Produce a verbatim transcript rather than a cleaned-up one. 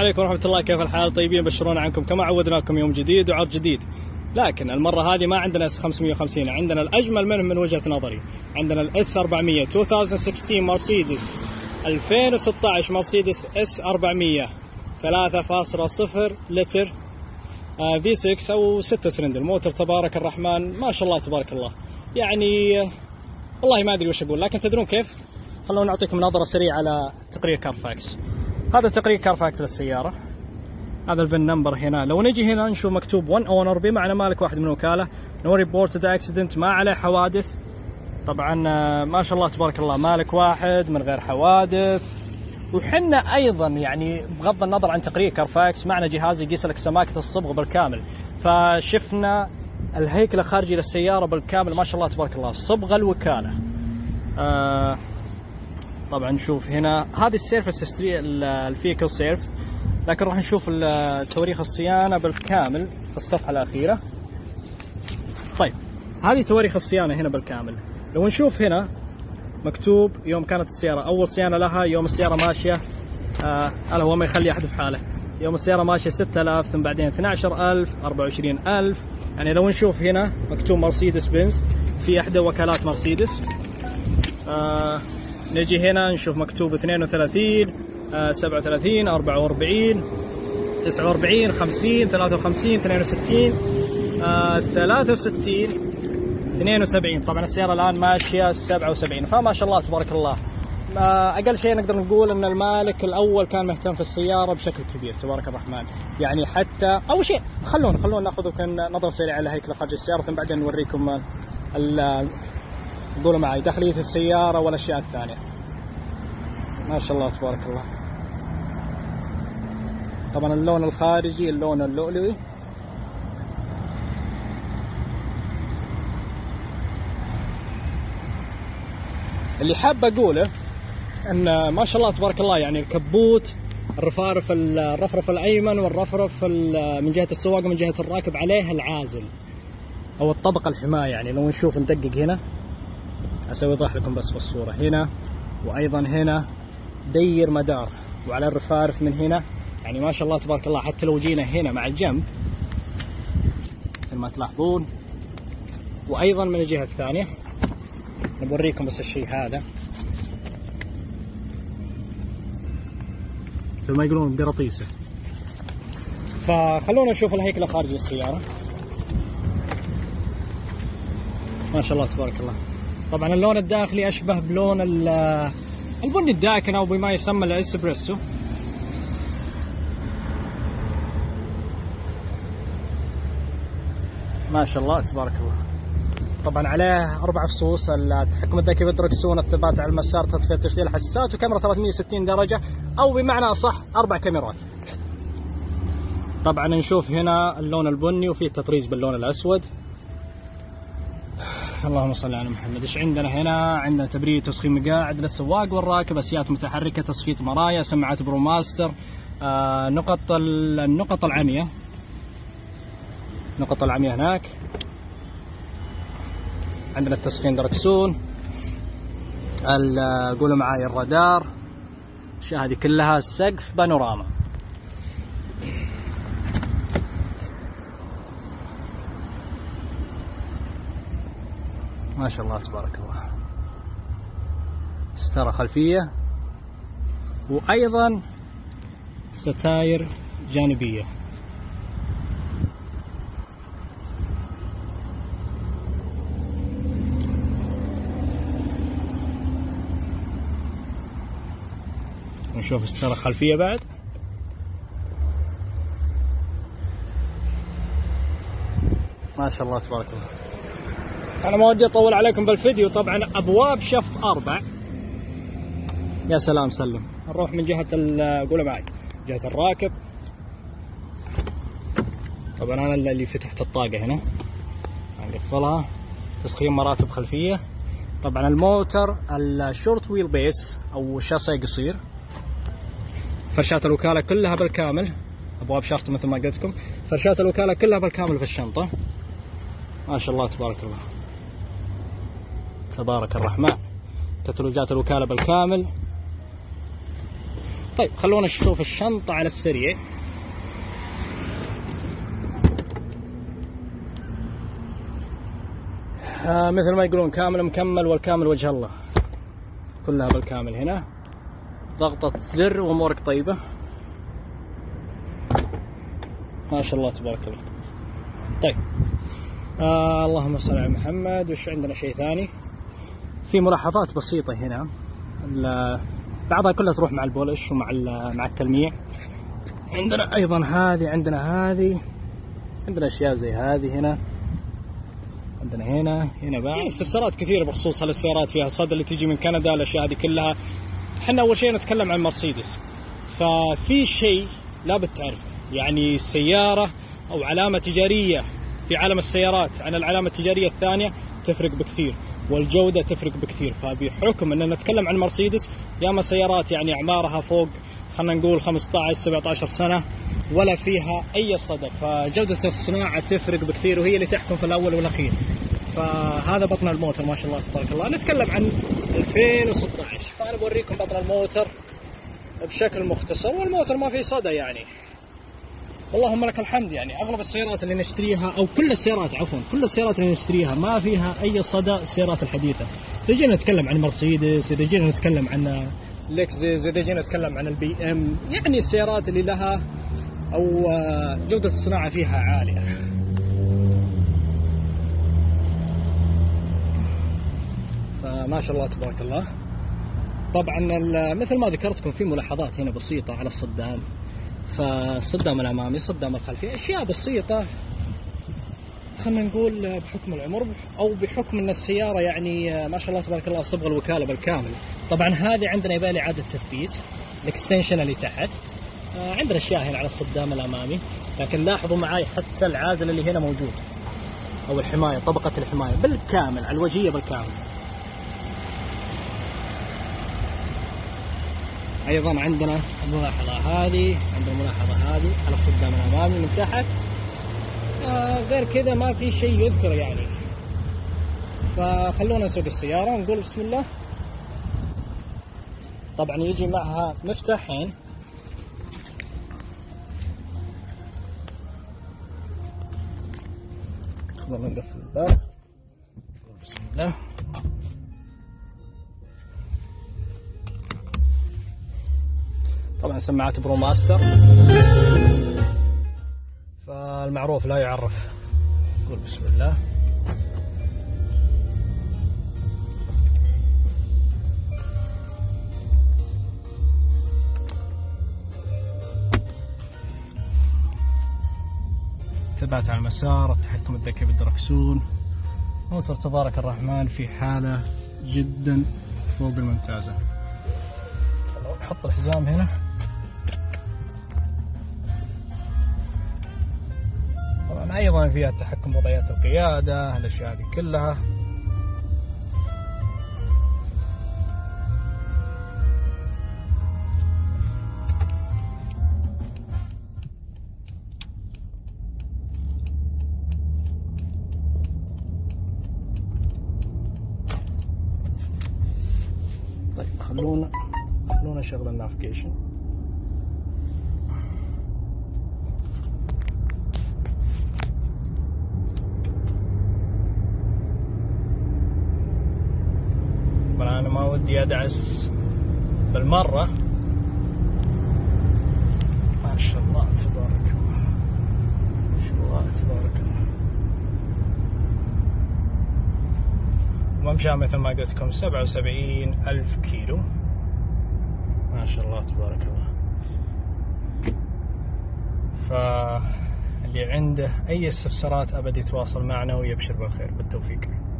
عليكم ورحمة الله، كيف الحال؟ طيبين؟ بشرونا عنكم كما عودناكم يوم جديد وعرض جديد، لكن المرة هذه ما عندنا اس خمسمية وخمسين، عندنا الأجمل منهم من وجهة نظري، عندنا الاس أربعمية ألفين وستة عشر مرسيدس ألفين وستة عشر مرسيدس اس أربعمية ثلاثة فاصلة صفر لتر آه في ستة أو ستة سلندر موتور. تبارك الرحمن، ما شاء الله تبارك الله. يعني آه والله ما أدري وش أقول، لكن تدرون كيف؟ خلونا نعطيكم نظرة سريعة على تقرير كارفاكس. هذا تقرير كارفاكس للسيارة، هذا الفن نمبر هنا. لو نجي هنا نشوف مكتوب وان اونر بمعنى مالك واحد من الوكالة، نو ريبورتد اكسيدنت، ما عليه حوادث. طبعا ما شاء الله تبارك الله مالك واحد من غير حوادث. وحنا ايضا يعني بغض النظر عن تقرير كارفاكس معنا جهاز يقيس لك سماكة الصبغ بالكامل، فشفنا الهيكل الخارجي للسيارة بالكامل ما شاء الله تبارك الله، صبغ الوكالة. آه طبعا نشوف هنا هذه السيرفس هيستوري، الفيكل سيرفس، لكن راح نشوف تواريخ الصيانة بالكامل في الصفحة الأخيرة. طيب هذه تواريخ الصيانة هنا بالكامل. لو نشوف هنا مكتوب يوم كانت السيارة أول صيانة لها، يوم السيارة ماشية آه هو ما يخلي أحد في حاله، يوم السيارة ماشية ستة آلاف، ثم بعدين اثني عشر ألف، أربعة وعشرين ألف. يعني لو نشوف هنا مكتوب مرسيدس بنز في إحدى وكالات مرسيدس. آه نجي هنا نشوف مكتوب اثنين وثلاثين، آه سبعة وثلاثين، أربعة وأربعين، تسعة وأربعين، خمسين، ثلاثة وخمسين، اثنين وستين، آه ثلاثة وستين، اثنين وسبعين. طبعا السيارة الآن ماشية سبعة وسبعين، فما شاء الله تبارك الله. آه أقل شيء نقدر نقول أن المالك الأول كان مهتم في السيارة بشكل كبير تبارك الرحمن. يعني حتى أول شيء خلونا خلونا ناخذ نظرة سريعة على هيكل خارج السيارة، ثم بعدين نوريكم قولوا معي داخلية السيارة والأشياء الثانية. ما شاء الله تبارك الله. طبعا اللون الخارجي اللون اللؤلؤي. اللي حاب أقوله أن ما شاء الله تبارك الله يعني الكبوت، الرفارف الرفرف الأيمن والرفرف من جهة السواق ومن جهة الراكب عليه العازل أو الطبقة الحماية. يعني لو نشوف ندقق هنا، أسوي وضح لكم بس بالصورة هنا، وأيضا هنا دير مدار، وعلى الرفارف من هنا. يعني ما شاء الله تبارك الله. حتى لو جينا هنا مع الجنب مثل ما تلاحظون، وأيضا من الجهة الثانية نوريكم بس الشيء هذا مثل ما يقولون برطيسه. فخلونا نشوف الهيكل الخارجي للسيارة. ما شاء الله تبارك الله. طبعا اللون الداخلي أشبه بلون البني الداكن أو بما يسمى الإسبريسو. ما شاء الله تبارك الله. طبعا عليه أربع فصوص، التحكم الذكي بالدركسون، الثبات على المسار، تطفئة تشغيل حساسات، وكاميرا ثلاثمية وستين درجة، أو بمعنى أصح أربع كاميرات. طبعا نشوف هنا اللون البني وفيه تطريز باللون الأسود. اللهم صل على محمد. ايش عندنا هنا؟ عندنا تبريد تسخين مقاعد للسواق والراكب، اسيات متحركه، تصفيه مرايا، سماعات بروماستر، آه نقط النقط العمياء، نقط العمياء هناك. عندنا التسخين دركسون، قولوا معاي الرادار، الاشياء هذه كلها. السقف بانوراما. ما شاء الله تبارك الله. ستارة خلفية، وأيضا ستاير جانبية. نشوف ستارة خلفية بعد. ما شاء الله تبارك الله. أنا ما ودي أطول عليكم بالفيديو. طبعا أبواب شفط أربع. يا سلام سلم. نروح من جهة قولوا معي جهة الراكب. طبعا أنا اللي فتحت الطاقة هنا، نقفلها. تسخين مراتب خلفية. طبعا الموتر الشورت ويل بيس أو شاسيه قصير. فرشات الوكالة كلها بالكامل، أبواب شفط مثل ما قلت لكم. فرشات الوكالة كلها بالكامل في الشنطة. ما شاء الله تبارك الله. تبارك الرحمن. كتالوجات الوكالة بالكامل. طيب خلونا نشوف الشنطة على السريع. آه مثل ما يقولون كامل مكمل والكامل وجه الله، كلها بالكامل هنا، ضغطة زر وامورك طيبة ما شاء الله تبارك الله. طيب آه اللهم صل على محمد. وش عندنا شيء ثاني؟ في ملاحظات بسيطة هنا، بعضها كلها تروح مع البولش ومع مع التلميع. عندنا ايضا هذه، عندنا هذه، عندنا اشياء زي هذه هنا، عندنا هنا هنا بعد استفسارات كثيره بخصوص هالسيارات فيها صدى اللي تيجي من كندا. الاشياء هذه كلها احنا اول شيء نتكلم عن مرسيدس. ففي شيء لابد تعرفه، يعني السياره او علامه تجاريه في عالم السيارات عن العلامه التجاريه الثانيه تفرق بكثير، والجوده تفرق بكثير. فبحكم ان نتكلم عن مرسيدس، ياما سيارات يعني اعمارها فوق خلينا نقول خمسة عشر سبعة عشر سنه ولا فيها اي صدى، فجوده الصناعه تفرق بكثير وهي اللي تحكم في الاول والاخير. فهذا بطن الموتور ما شاء الله تبارك الله. نتكلم عن ألفين وستة عشر، فانا بوريكم بطن الموتور بشكل مختصر. والموتور ما فيه صدى يعني، اللهم لك الحمد. يعني اغلب السيارات اللي نشتريها او كل السيارات عفوا كل السيارات اللي نشتريها ما فيها اي صدى. السيارات الحديثه اذا جينا نتكلم عن مرسيدس، اذا جينا نتكلم عن لكزس، اذا جينا نتكلم عن البي ام، يعني السيارات اللي لها او جوده الصناعه فيها عاليه. فما شاء الله تبارك الله. طبعا مثل ما ذكرتكم في ملاحظات هنا بسيطه على الصدام، فالصدام الامامي، الصدام الخلفي، اشياء بسيطه خلينا نقول بحكم العمر او بحكم ان السياره يعني ما شاء الله تبارك الله صبغ الوكاله بالكامل. طبعا هذه عندنا يبالي اعاده تثبيت، الاكستنشن اللي تحت. آه عندنا اشياء هنا على الصدام الامامي، لكن لاحظوا معي حتى العازل اللي هنا موجود او الحمايه، طبقه الحمايه بالكامل على الوجهيه بالكامل. ايضا عندنا الملاحظه هذه، عندنا الملاحظه هذه على الصدام الامامي من تحت. آه غير كذا ما في شيء يذكر يعني. فخلونا نسوق السياره ونقول بسم الله. طبعا يجي معها مفتاحين، خلونا نقفل الباب نقول بسم الله. طبعا سماعات برو ماستر، فالمعروف لا يعرف. نقول بسم الله. ثبات على المسار، التحكم الذكي بالدركسون. موتور تبارك الرحمن في حالة جدا فوق الممتازة. نحط الحزام هنا. طبعا ايضا فيها التحكم بوضعيات القيادة، الاشياء هذه كلها. طيب خلونا خلونا نشغل النافيجيشن. طبعا انا ما ودي ادعس بالمرة. ما شاء الله تبارك الله، ما شاء الله تبارك الله. وممشى مثل ما قلت لكم سبعة وسبعين ألف كيلو، ما شاء الله تبارك الله. فاللي عنده أي استفسارات أبد يتواصل معنا ويبشر بالخير. بالتوفيق.